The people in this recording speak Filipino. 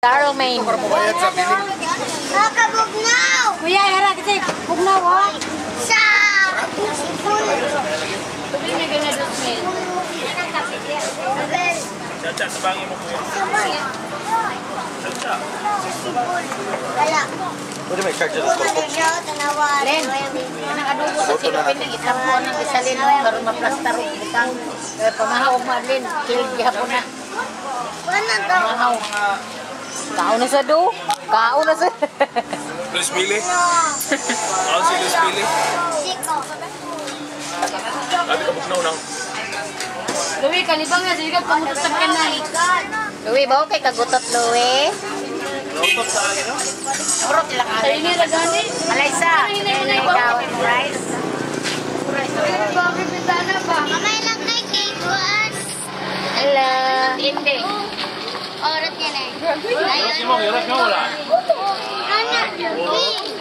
Caromaine. Kabugnaw! Kuya, era kasi bugnaw, ha? Sa... Sabi niya ganyan doon, Mel. Chacha, sabangin mo kuya. Chacha. Wala. Pwede may card dyan. Len, anang adobo sa silupin ng itampuan ng isalin mo, karoon maplastar o butang. Pamahaw mo, Len, kilgya po na. Wala daw. Pamahaw. Kao na sa do. Kao na sa... Luis Pili? Ako si Luis Pili. Siko. Sabi ka buknaw lang. Louie, kalibang nga, sige ka pangutot sa kanay. Louie, ba okay kagutot, Louie? Nautot sa akin, no? Urot lang ka. Sa'yo niya lagani. Alaysa, kaya ikaw, rice. Bakit bitana ba? Mamay lang kay cake was. Hello. Hindi. Orat yan eh. Hirap mo, hirap nga wala. Anak,